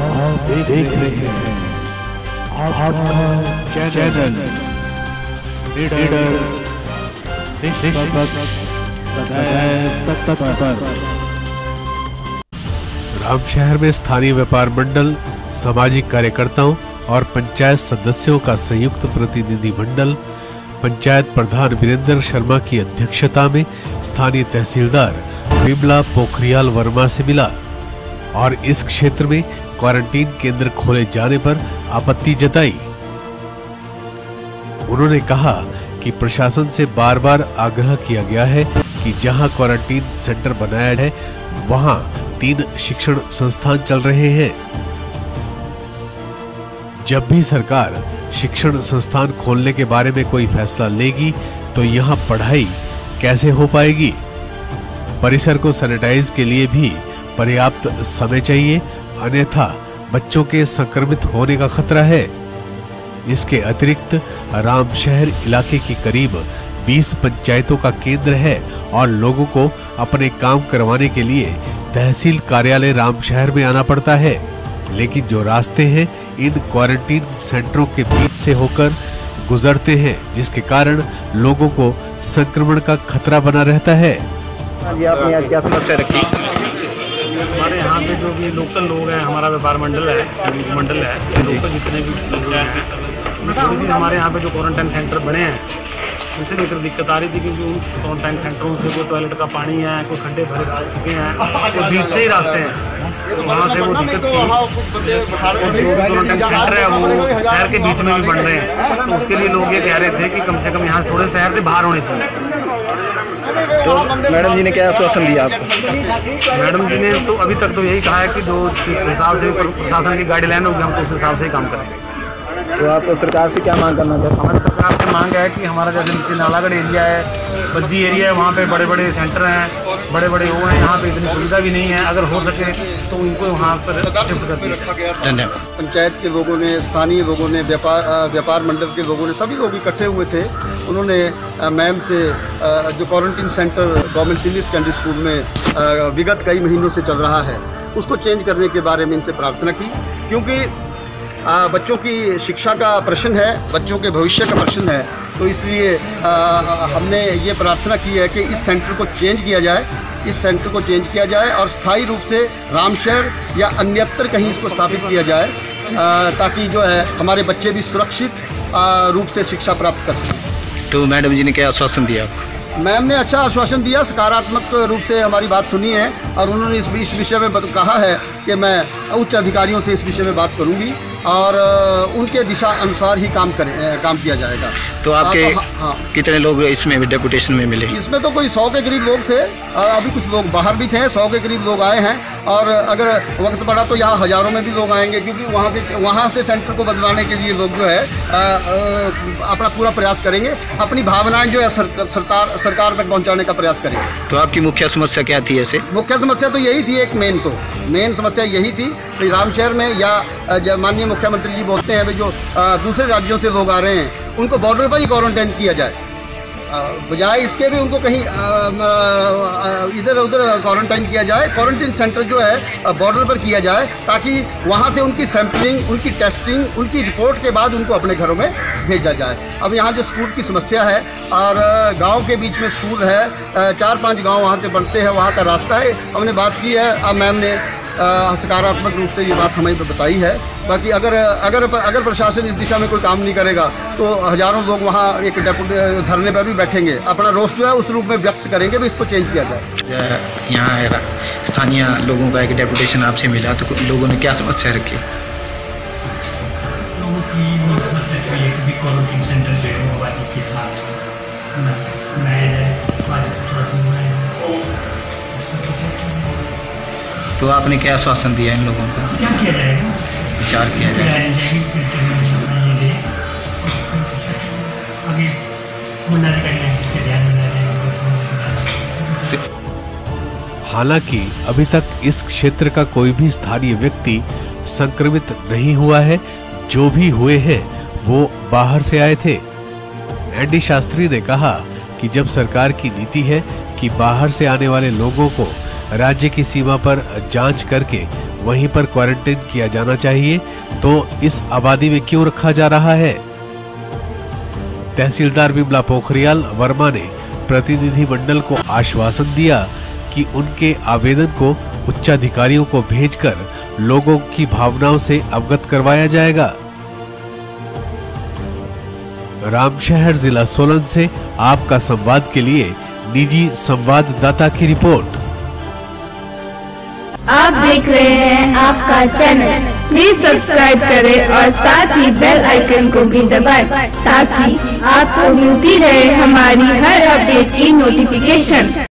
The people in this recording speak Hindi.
आप देख रहे हैं आपका चैनल लीडर निष्पक्ष सदैव तत्पर। रामशहर में स्थानीय व्यापार मंडल, सामाजिक कार्यकर्ताओं और पंचायत सदस्यों का संयुक्त प्रतिनिधि मंडल पंचायत प्रधान वीरेंद्र शर्मा की अध्यक्षता में स्थानीय तहसीलदार विमला पोखरियाल वर्मा से मिला और इस क्षेत्र में क्वारंटीन केंद्र खोले जाने पर आपत्ति जताई। उन्होंने कहा कि प्रशासन से बार बार आग्रह किया गया है कि जहां क्वारंटीन सेंटर बनाया है वहां 3 शिक्षण संस्थान चल रहे हैं। जब भी सरकार शिक्षण संस्थान खोलने के बारे में कोई फैसला लेगी तो यहाँ पढ़ाई कैसे हो पाएगी? परिसर को सैनिटाइज के लिए भी पर्याप्त समय चाहिए, अन्यथा बच्चों के संक्रमित होने का खतरा है। इसके अतिरिक्त रामशहर इलाके की करीब 20 पंचायतों का केंद्र है और लोगों को अपने काम करवाने के लिए तहसील कार्यालय रामशहर में आना पड़ता है, लेकिन जो रास्ते हैं इन क्वारंटीन सेंटरों के बीच से होकर गुजरते हैं, जिसके कारण लोगों को संक्रमण का खतरा बना रहता है। जी, आपने यहाँ क्या समस्या रखी? हमारे यहाँ पे जो भी लोकल लोग हैं, हमारा व्यापार मंडल है, लोकल जितने भी लोग हैं, थोड़ी सी हमारे यहाँ पे जो क्वारंटाइन सेंटर बने हैं उनसे लेकर दिक्कत आ रही थी, क्योंकि उन क्वारंटाइन सेंटरों से कोई टॉयलेट का पानी है, कोई खड्डे भरे जा चुके हैं, कोई बीच से ही रास्ते हैं, तो वहाँ से वो दिक्कत क्वारंटाइन सेंटर है वो शहर के बीच में भी बन रहे हैं, तो उसके लिए लोग ये कह रहे थे कि कम से कम यहाँ से थोड़े शहर से बाहर होने चाहिए। तो मैडम जी ने क्या आश्वासन दिया आपको? मैडम जी ने तो अभी तक तो यही कहा है कि जो हिसाब से प्रशासन की गाइडलाइन होगी हम तो उस हिसाब से ही काम करेंगे। तो आप सरकार से क्या मांग करना चाहते हैं? हमारी सरकार से मांग है कि हमारा जैसे नीचे नालागढ़ एरिया है, बद्दी एरिया है, वहाँ पे बड़े बड़े सेंटर हैं, बड़े बड़े वो हैं, यहाँ पे इतनी सुविधा भी नहीं है, अगर हो सके तो उनको वहाँ पर शिफ्ट कर दिया। धन्यवाद। पंचायत के लोगों ने, स्थानीय लोगों ने, व्यापार मंडल के लोगों ने, सभी लोग इकट्ठे हुए थे। उन्होंने मैम से जो quarantine centre government senior secondary school में विगत कई महीनों से चल रहा है उसको चेंज करने के बारे में इनसे प्रार्थना की, क्योंकि बच्चों की शिक्षा का प्रश्न है, बच्चों के भविष्य का प्रश्न है, तो इसलिए हमने ये प्रार्थना की है कि इस सेंटर को चेंज किया जाए, इस सेंटर को चेंज किया जाए और स्थायी रूप से रामशहर या अन्यत्र कहीं इसको स्थापित किया जाए, ताकि जो है हमारे बच्चे भी सुरक्षित रूप से शिक्षा प्राप्त कर सकें। तो मैडम जी ने क्या आश्वासन दिया आपको? मैम ने अच्छा आश्वासन दिया, सकारात्मक रूप से हमारी बात सुनी है और उन्होंने इस विषय में कहा है कि मैं उच्च अधिकारियों से इस विषय में बात करूंगी और उनके दिशा अनुसार ही काम किया जाएगा। तो आपके कितने लोग इसमें डेपुटेशन में मिले? इसमें तो कोई 100 के करीब लोग थे, अभी कुछ लोग बाहर भी थे, 100 के करीब लोग आए हैं और अगर वक्त पड़ा तो यहाँ हज़ारों में भी लोग आएंगे, क्योंकि वहाँ से सेंटर को बदलवाने के लिए लोग जो है अपना पूरा प्रयास करेंगे, अपनी भावनाएं जो है सरकार तक पहुँचाने का प्रयास करेंगे। तो आपकी मुख्य समस्या क्या थी? ऐसे मुख्य समस्या तो यही थी, एक मेन समस्या यही थी कि रामशहर में या माननीय मुख्यमंत्री जी बोलते हैं भाई जो दूसरे राज्यों से लोग आ रहे हैं उनको बॉर्डर पर ही क्वारंटाइन किया जाए, बजाय इसके भी उनको कहीं इधर उधर क्वारंटाइन किया जाए। क्वारंटाइन सेंटर जो है बॉर्डर पर किया जाए, ताकि वहाँ से उनकी सैंपलिंग, उनकी टेस्टिंग, उनकी रिपोर्ट के बाद उनको अपने घरों में भेजा जाए। अब यहाँ जो स्कूल की समस्या है और गांव के बीच में स्कूल है, 4-5 गांव वहाँ से बनते हैं, वहाँ का रास्ता है, हमने बात की है। अब मैम ने सकारात्मक रूप से ये बात हमें बताई है। बाकी अगर प्रशासन इस दिशा में कोई काम नहीं करेगा तो हज़ारों लोग वहाँ एक धरने पर भी बैठेंगे, अपना रोष जो है उस रूप में व्यक्त करेंगे भी इसको चेंज किया जाए। यहाँ स्थानीय लोगों का एक डेपुटेशन आपसे मिला, तो लोगों ने क्या समस्या रखी? लोगों की समस्या तो ये कि क्वारंटीन सेंटर जो है मोबाइल के साथ तो आपने क्या आश्वासन दिया इन लोगों को? क्या किया जाएगा? विचार किया जाए। हालांकि अभी तक इस क्षेत्र का कोई भी स्थानीय व्यक्ति संक्रमित नहीं हुआ है, जो भी हुए हैं वो बाहर से आए थे। एनडी शास्त्री ने कहा कि जब सरकार की नीति है कि बाहर से आने वाले लोगों को राज्य की सीमा पर जांच करके वहीं पर क्वारंटाइन किया जाना चाहिए, तो इस आबादी में क्यों रखा जा रहा है? तहसीलदार विमला पोखरियाल वर्मा ने प्रतिनिधि मंडल को आश्वासन दिया कि उनके आवेदन को उच्चाधिकारियों को भेजकर लोगों की भावनाओं से अवगत करवाया जाएगा। रामशहर जिला सोलन से आपका संवाद के लिए निजी संवाददाता की रिपोर्ट। आप देख रहे हैं आपका चैनल, प्लीज सब्सक्राइब करें और साथ ही बेल आइकन को भी दबाएं ताकि आपको मिलती रहे हमारी हर अपडेट की नोटिफिकेशन।